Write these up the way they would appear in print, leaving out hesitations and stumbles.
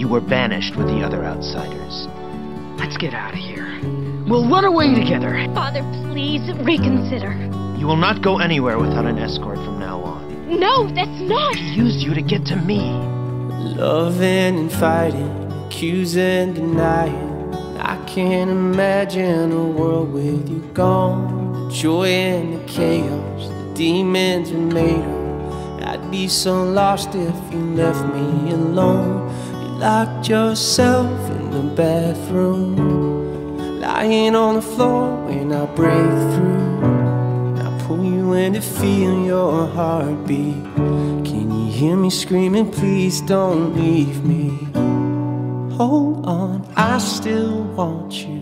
You were banished with the other outsiders. Let's get out of here. We'll run away together. Father, please reconsider. You will not go anywhere without an escort from now on. No, that's not. She used you to get to me. Loving and fighting, accusing, denying. I can't imagine a world with you gone. The joy and the chaos, the demons are made of. I'd be so lost if you left me alone. You locked yourself in the bathroom, lying on the floor when I break through. I pull you in to feel your heartbeat. Can you hear me screaming, please don't leave me? Hold on, I still want you.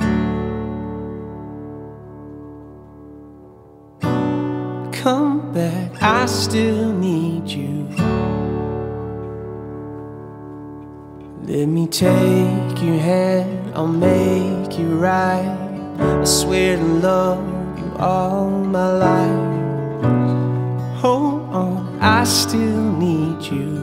Come back, I still need you. Let me take your hand, I'll make you right. I swear to love you all my life. Hold on, I still need you.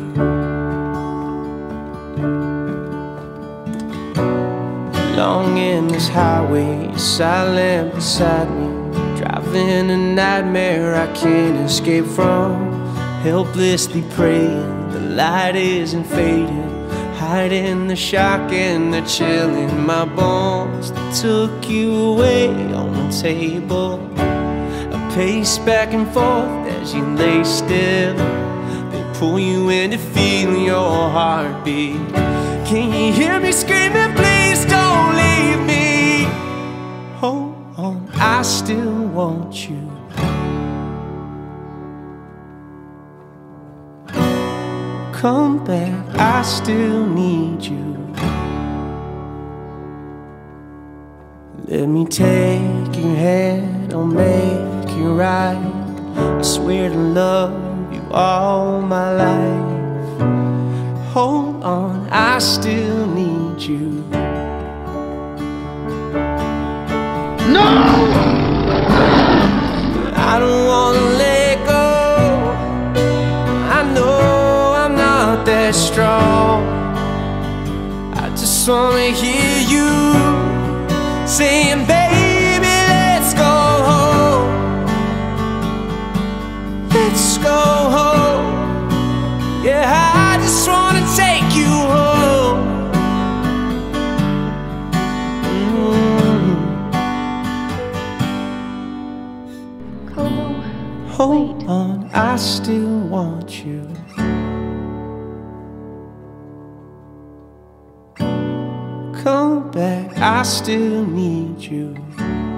Along in this highway, you're silent beside me. Driving a nightmare I can't escape from. Helplessly praying, the light isn't fading. Hiding the shock and the chill in my bones. They took you away on the table. I pace back and forth as you lay still. They pull you in to feel your heartbeat. Can you hear me screaming, please don't leave me? Hold on, I still want you. Come back, I still need you. Let me take your hand, I'll make you right. I swear to love you all my life. Hold on, I still need you. No! I don't wanna let go. I know I'm not that strong. I just wanna hear you saying, baby, let's go home. Let's go home. Yeah, I just wanna take you home. Kovu, Hold on, I still want you. Come back, I still need you.